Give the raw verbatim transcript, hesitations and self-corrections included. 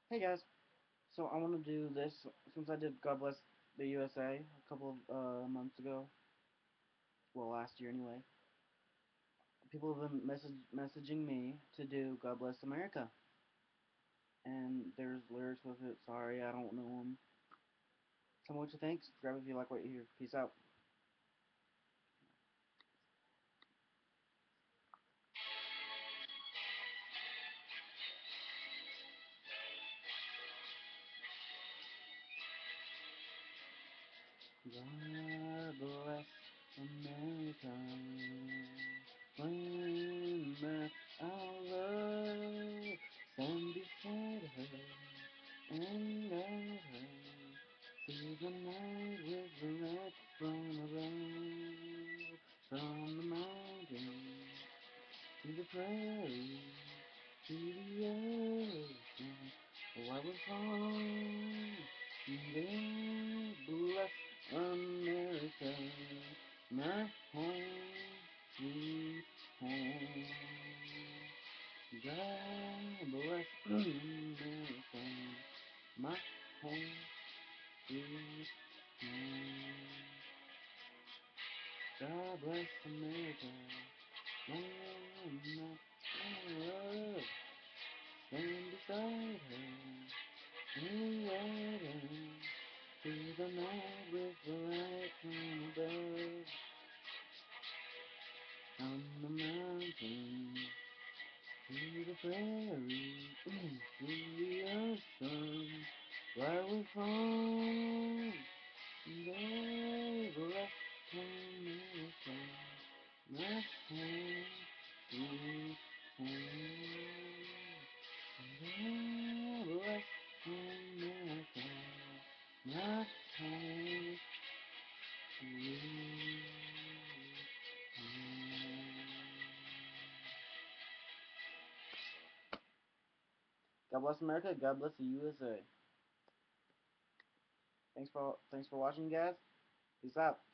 Hey guys, so I want to do this since I did God Bless the U S A a a couple of uh, months ago, well last year anyway. People have been message messaging me to do God Bless America, and there's lyrics with it. Sorry, I don't know them. Tell me what you think. Subscribe if you like what you hear. Peace out. God bless America. When the our love stand beside her and guide her through the night with the light from above, from the mountain to the prairie to the ocean. Oh, I was born there, bless America, my home, sweet home. God bless America, my home, sweet home. God bless America, my love, stand beside her, and guide her through the night with the light from above, from the mountain to the prairie, to the ocean, where we fall, they bless America, my home, sweet home. They bless America, my home, sweet home. God bless America. God bless the U S A. Thanks for thanks for watching, guys. Peace out.